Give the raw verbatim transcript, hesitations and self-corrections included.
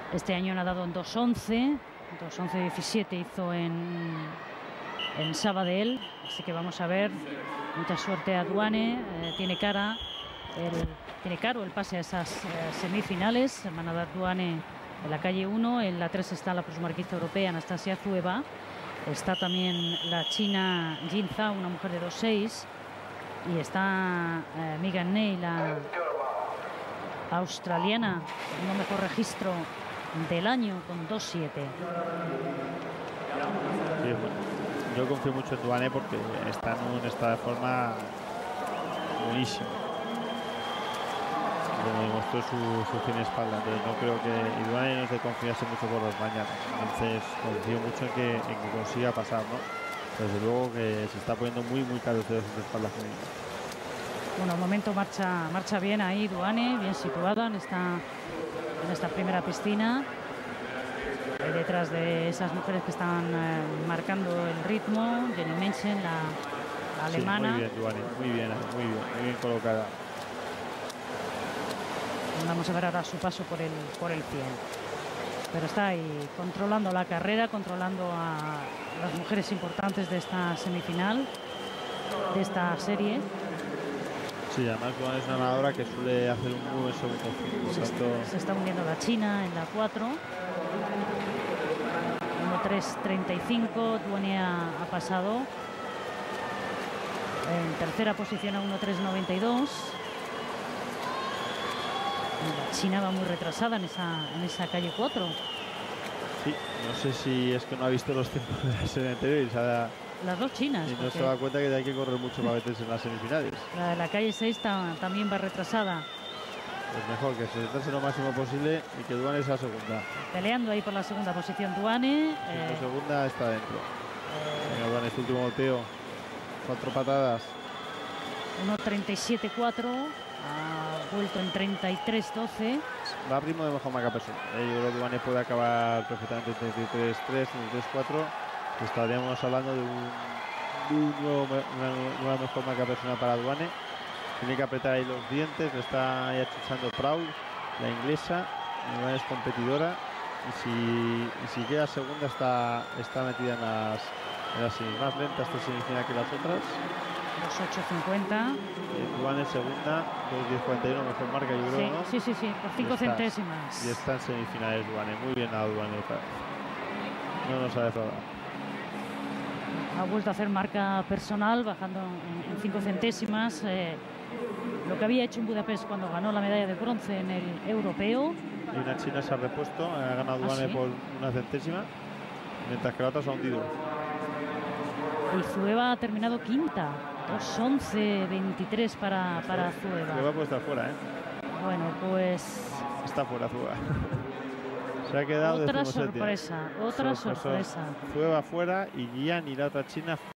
Este año ha nadado en dos once, dos once diecisiete hizo en, en Sabadell, así que vamos a ver. Mucha suerte a Duane, eh, tiene cara, el, tiene caro el pase a esas eh, semifinales. Va a nadar Duane en la calle uno, en la tres está la plusmarquista europea Anastasia Zueva, está también la china Jin Zhao, una mujer de dos seis, y está eh, Megan Ney, la australiana, con un mejor registro del año con dos siete. Sí, yo confío mucho en Duane porque está en un estado de forma buenísimo. Como demostró su, su fin espalda, entonces no creo que y Duane no es de confiarse mucho por las mañanas, entonces confío mucho en que, en que consiga pasar, ¿no? Desde luego que se está poniendo muy muy caro este de espalda femenina. Bueno, al momento marcha marcha bien ahí Duane, bien situada en esta en esta primera piscina, eh, detrás de esas mujeres que están eh, marcando el ritmo. Jenny Menschen, la, la alemana. Sí, muy bien Duane, muy bien, muy bien, muy bien colocada. Vamos a ver ahora su paso por el por el pie. Pero está ahí controlando la carrera, controlando a las mujeres importantes de esta semifinal, de esta serie. Sí, además Duane es una nadadora que suele hacer un muy buen segundo fin. Se, tanto... se está uniendo la china en la cuatro. uno tres treinta y cinco, Duane ha, ha pasado. En tercera posición a uno tres noventa y dos. La china va muy retrasada en esa, en esa calle cuatro. Sí, no sé si es que no ha visto los tiempos de la serie anterior y se ha... Las dos chinas. Y no se da cuenta que hay que correr mucho para meterse en las semifinales. La de la calle seis ta, también va retrasada. Pues mejor que se retrase lo máximo posible y que Duane sea segunda. Peleando ahí por la segunda posición Duane. Eh, eh, segunda está dentro. Eh, Duane, este último golpeo. Cuatro patadas. uno treinta y siete cuatro. Ha vuelto en treinta y tres doce. Va a ritmo de mejor marca personal. Eh, yo creo que Duane puede acabar perfectamente en treinta y tres tres, treinta y tres cuatro. Estaríamos hablando de, un, de un nuevo, una nueva mejor marca personal para Duane. Tiene que apretar ahí los dientes, le está ahí achuchando Proud, la inglesa. Duane es competidora y si, y si queda segunda está, está metida en las, en las semis. Más lenta esta semifinal que las otras. dos ocho cincuenta. Eh, Duane segunda, dos diez cuarenta y uno, mejor marca yo creo, sí, ¿no? Sí, sí, sí, por cinco centésimas. Y está en semifinales Duane, muy bien a Duane. No nos ha defraudado. Ha vuelto a hacer marca personal, bajando en cinco centésimas. Eh, lo que había hecho en Budapest cuando ganó la medalla de bronce en el europeo. Y una china se ha repuesto, ha ganado Duane ¿Ah, sí? por una centésima, mientras que la otra se ha hundido. Y Zueva ha terminado quinta, dos once veintitrés para, para Zueva. Zueva puede estar fuera, ¿eh? Bueno, pues... Está fuera Zueva. Se ha quedado otra sorpresa, otra sorpresa. Zueva fuera y Guian y la otra china